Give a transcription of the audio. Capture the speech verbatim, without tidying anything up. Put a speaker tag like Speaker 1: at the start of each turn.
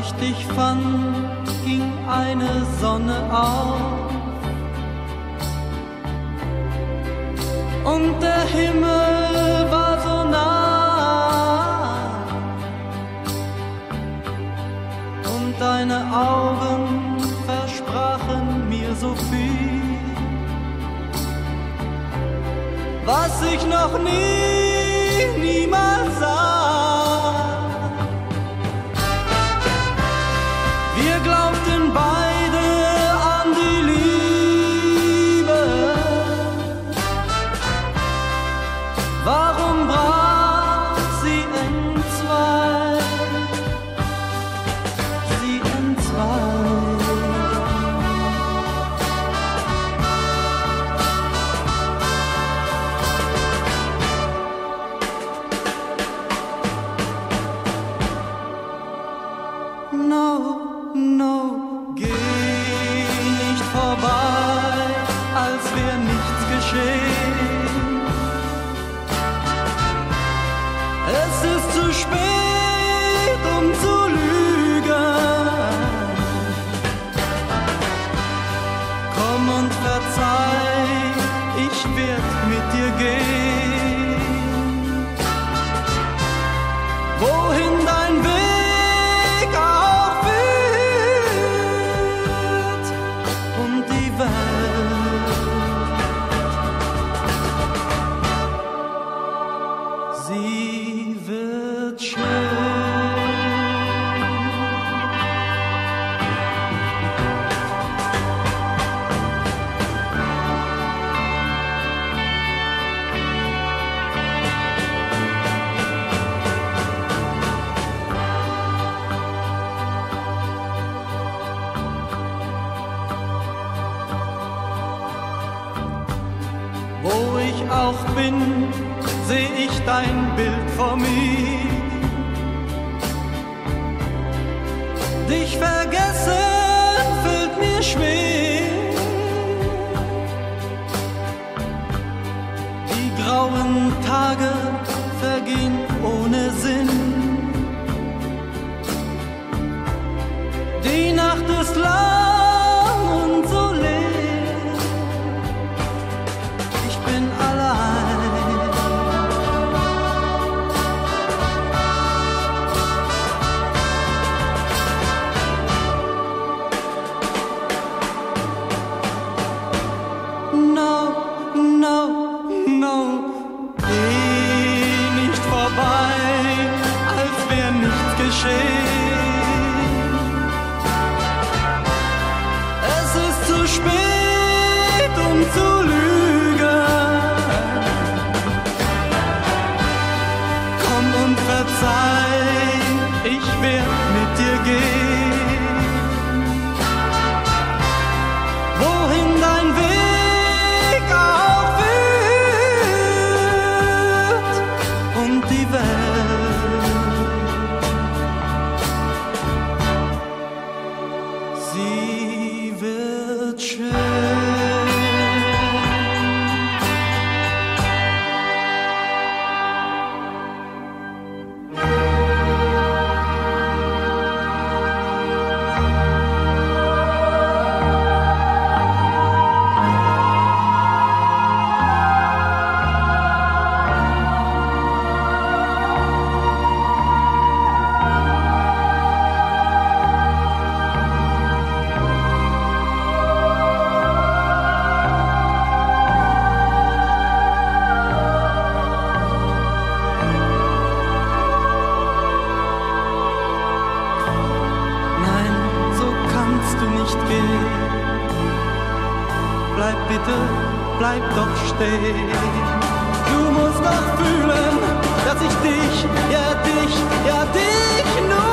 Speaker 1: ich dich fand, ging eine Sonne auf und der Himmel war so nah und deine Augen versprachen mir so viel, was ich noch nie, niemals sah. Wir glaubten beide an die Liebe. Warum brach sie entzwei? Sie entzwei. No, no, geh nicht vorbei, als wär nichts geschehen. Es ist zu spät, um zu lügen. Komm und verzeih, ich werd mit dir gehen. Wohin dein Weg auch führt und die Welt, sie wird schön. Wo ich auch bin, seh ich dein Bild vor mir. Dich vergessen fällt mir schwer. Die grauen Tage vergehen ohne Sinn. Die Nacht ist lang und so leer. Ich bin allein. No, no, no, geh nicht vorbei, als wär nichts geschehen. Es ist zu spät, um zu lügen. Komm und verzeih, ich werd mit dir gehen. Wohin dein Weg auch führt und die Welt, sie wird schön. Nein, so kannst du nicht gehen. Bleib bitte, bleib doch stehen. Du musst doch fühlen, dass ich dich, ja dich, ja dich nur